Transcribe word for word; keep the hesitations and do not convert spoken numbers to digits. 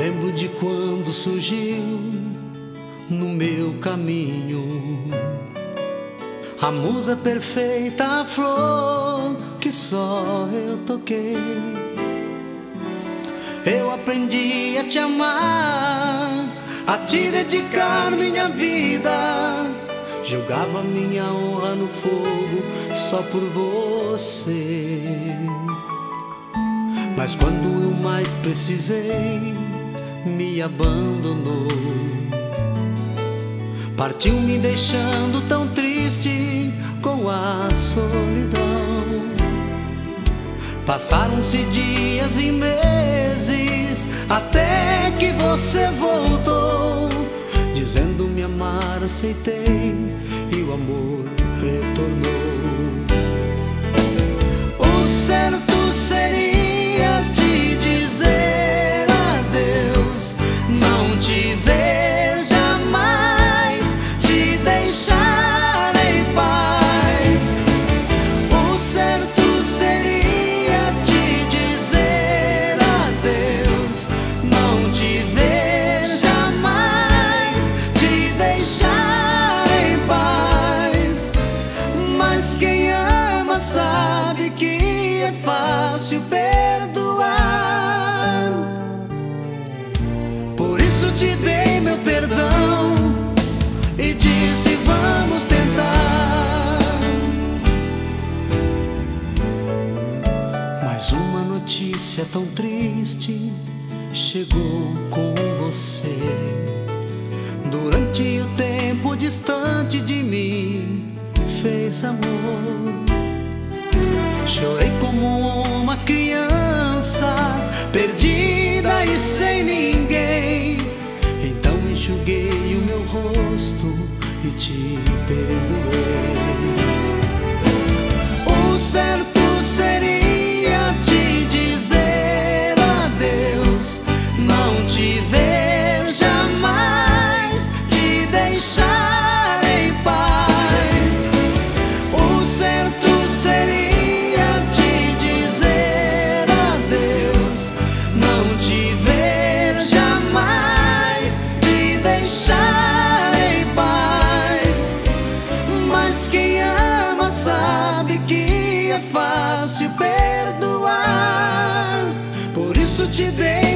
lembro de quando surgiu no meu caminho a musa perfeita, a flor que só eu toquei. Eu aprendi a te amar, a te dedicar minha vida. Jogava minha honra no fogo só por você. Mas quando eu mais precisei, me abandonou. Partiu me deixando tão triste com a solidão. Passaram-se dias e meses até que você voltou, dizendo me amar, aceitei e o amor retornou. O certo seria te dizer adeus, não te ver jamais, te deixar em paz. O certo seria te dizer adeus, não te ver jamais, te deixar em paz. Mas quem ama sabe que é fácil perdoar. Por isso te dei meu perdão e disse vamos tentar. Mas uma notícia tão triste chegou com você. Durante o tempo distante de mim fez amor. Chorei como uma criança perdida e sem ninguém. Então enxuguei o meu rosto e te perdoei. O certo seria te dizer adeus, não te ver jamais, te deixar em paz. O certo seria te dizer adeus, não te ver jamais, te deixar em paz. Mas quem ama sabe que é fácil perdoar. Por isso te dei